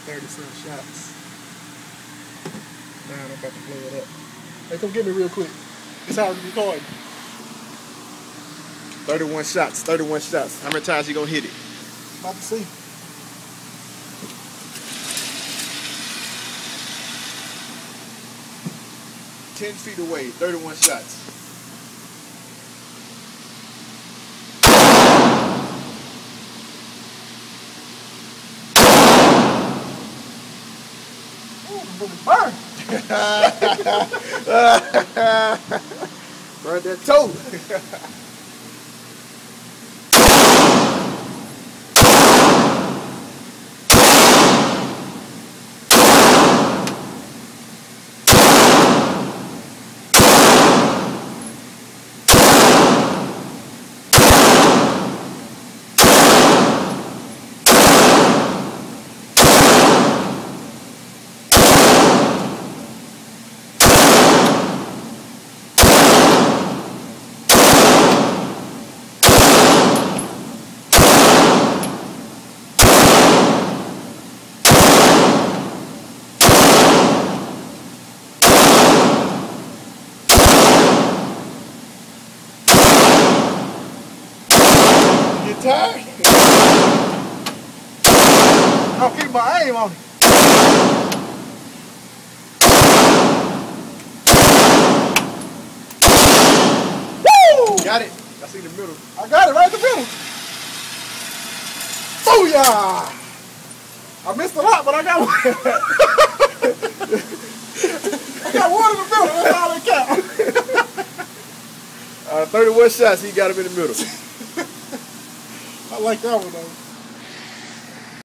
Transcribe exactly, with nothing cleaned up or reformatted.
thirty some shots. Now I'm about to blow it up. Hey, come get me real quick. It's already recording. thirty-one shots, thirty-one shots. How many times you gonna hit it? About to see. ten feet away, thirty-one shots. Burn! Burn that toe. You tired? I'll keep my aim on it. Woo! Got it. I see the middle. I got it right in the middle. Booyah! I missed a lot, but I got one. I got one in the middle. That's all that counts. Uh, thirty-one shots, he got him in the middle. I like that one though.